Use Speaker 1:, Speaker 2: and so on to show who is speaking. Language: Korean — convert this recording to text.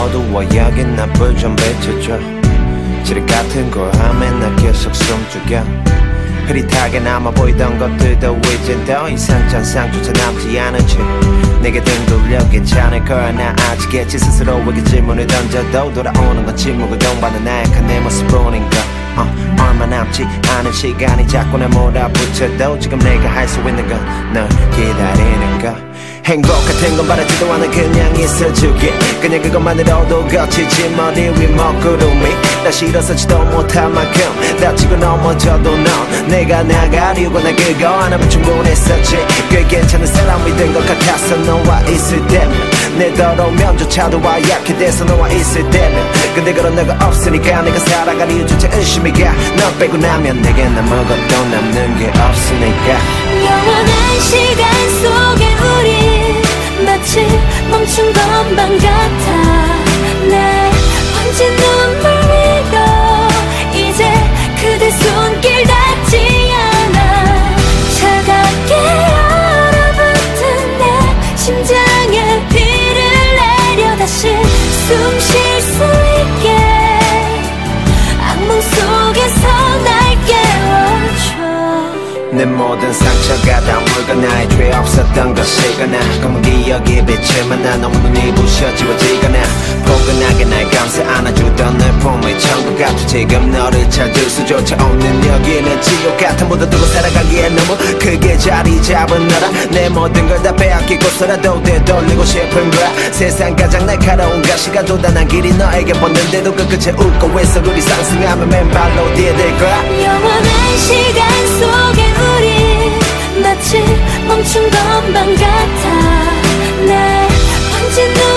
Speaker 1: 어두워 여기 나 불 좀 비춰줘 지뢰 같은 고함에 나 계속 숨죽여 흐릿하게 남아 보이던 것들도 이젠 더 이상 잔상조차 남지 않은 채 내게 등 돌려 괜찮을 거야 나 아직겠지 스스로에게 질문을 던져도 돌아오는 건 침묵을 동반한 나약한 내 모습뿐인가 얼마 남지 않은 시간이 자꾸 날 몰아붙여도 지금 내가 할 수 있는 건 널 기다리는 거 행복 같은 건 바라지도 않아 그냥 있어주게 그냥 그것만으로도 거치지 머리 위 먹구름이 나 싫어서지도 못할 만큼 다치고 넘어져도 넌 내가 나가려고 나 그거 하나면 충분했었지 꽤 괜찮은 사람이 된 것 같아서 너와 있을 때면 내 더러운 면조차도 약해 돼서 너와 있을 때면 근데 그런 너가 없으니까 내가 살아갈 이유조차 의심이 가 너 빼고 나면 내겐 아무것도 남는 게 없으니까
Speaker 2: 영원한 시간 속에 우리 마치 멈춘 것만 같아 내 번진 눈물 위로 이제 그대 손길 닿지 않아 차갑게 얼어붙은 내 심장에 비를 내려 다시 숨 쉴 수 있게 악몽 속에서 날 깨워줘
Speaker 1: 내 모든 상처가 다 물과 나의 죄 없었던 것이거나 검은 기억이 비치면 나 너무 눈이 부셔 지워지거나 포근하게 날 감싸 안아주던 내 품의 천국 같아 지금 너를 찾을 수조차 없는 여기는 지옥 같은 모든 두고 살아가기에 너무 크게 자리 잡은 너라 내 모든 걸 다 빼앗기고서라도 되돌리고 싶은 거야 세상 가장 날카로운 가시가 도단한 길이 너에게 뻗는데도 그 끝에 웃고 외서 우리 상승하면 맨발로 뛰어들 거야
Speaker 2: 영원한 시간 속에 우리 마치 멈춘 것만 같아 내 번진 눈